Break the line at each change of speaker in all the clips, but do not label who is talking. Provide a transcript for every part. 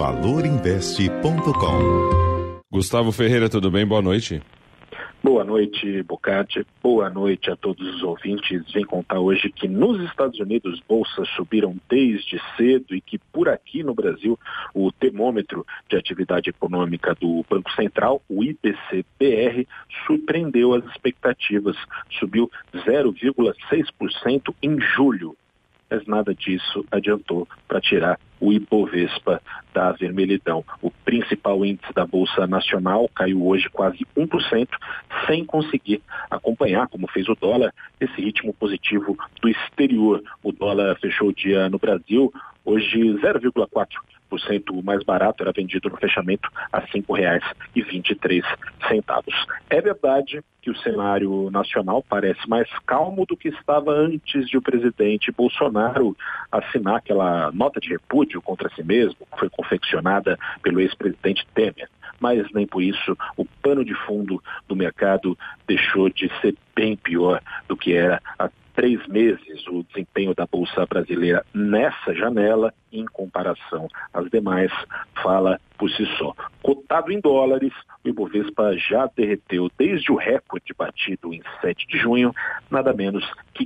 valorinveste.com.
Gustavo Ferreira, tudo bem? Boa noite.
Boa noite, Bocati. Boa noite a todos os ouvintes. Vem contar hoje que nos Estados Unidos bolsas subiram desde cedo e que por aqui no Brasil o termômetro de atividade econômica do Banco Central, o IPC-BR, surpreendeu as expectativas. Subiu 0,6% em julho. Mas nada disso adiantou para tirar o Ibovespa da vermelhidão. O principal índice da Bolsa Nacional caiu hoje quase 1%, sem conseguir acompanhar, como fez o dólar, esse ritmo positivo do exterior. O dólar fechou o dia no Brasil hoje 0,4% mais barato, era vendido no fechamento a R$ 5,23. É verdade que o cenário nacional parece mais calmo do que estava antes de o presidente Bolsonaro assinar aquela nota de repúdio contra si mesmo, que foi confeccionada pelo ex-presidente Temer. Mas nem por isso o pano de fundo do mercado deixou de ser bem pior do que era há 3 meses o desempenho da Bolsa Brasileira nessa janela, em comparação às demais, fala por si só. Cotado em dólares, o Ibovespa já derreteu desde o recorde batido em 7 de junho, nada menos que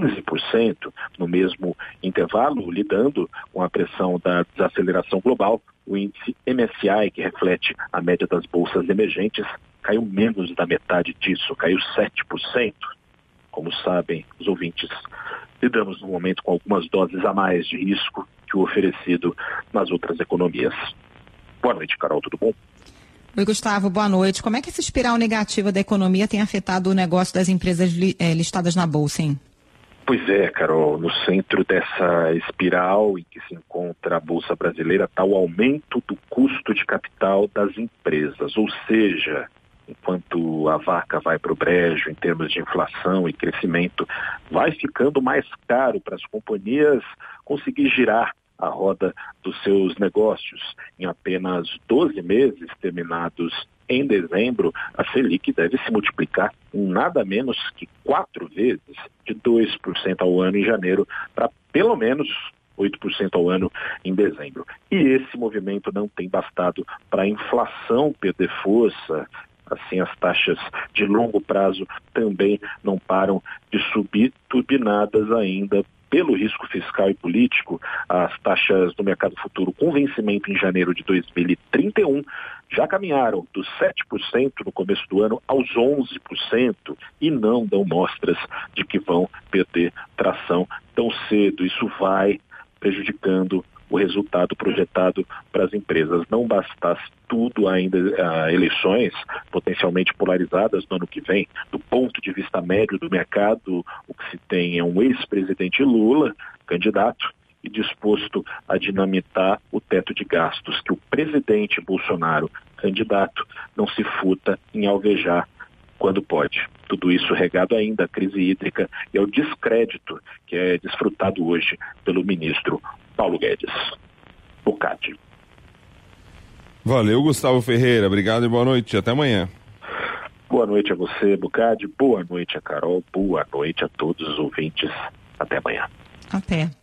15% no mesmo intervalo, lidando com a pressão da desaceleração global. O índice MSCI, que reflete a média das bolsas emergentes, caiu menos da metade disso, caiu 7%. Como sabem os ouvintes, lidamos no momento com algumas doses a mais de risco que o oferecido nas outras economias. Boa noite, Carol, tudo bom?
Oi, Gustavo, boa noite. Como é que essa espiral negativa da economia tem afetado o negócio das empresas listadas na Bolsa, hein?
Pois é, Carol, no centro dessa espiral em que se encontra a Bolsa Brasileira está o aumento do custo de capital das empresas, ou seja, enquanto a vaca vai para o brejo em termos de inflação e crescimento, vai ficando mais caro para as companhias conseguir girar a roda dos seus negócios. Em apenas 12 meses terminados em dezembro, a Selic deve se multiplicar em nada menos que 4 vezes, de 2% ao ano em janeiro para pelo menos 8% ao ano em dezembro. E esse movimento não tem bastado para a inflação perder força. Assim, as taxas de longo prazo também não param de subir, turbinadas ainda pelo risco fiscal e político. As taxas do mercado futuro com vencimento em janeiro de 2031 já caminharam dos 7% no começo do ano aos 11% e não dão mostras de que vão perder tração tão cedo. Isso vai prejudicando o resultado projetado para as empresas. Não bastasse tudo ainda, eleições potencialmente polarizadas no ano que vem, do ponto de vista médio do mercado, o que se tem é um ex-presidente Lula, candidato, e disposto a dinamitar o teto de gastos, que o presidente Bolsonaro, candidato, não se furta em alvejar quando pode. Tudo isso regado ainda à crise hídrica e ao descrédito que é desfrutado hoje pelo ministro Paulo Guedes. Bocati.
Valeu, Gustavo Ferreira. Obrigado e boa noite. Até amanhã.
Boa noite a você, Bocati. Boa noite a Carol. Boa noite a todos os ouvintes. Até amanhã.
Até.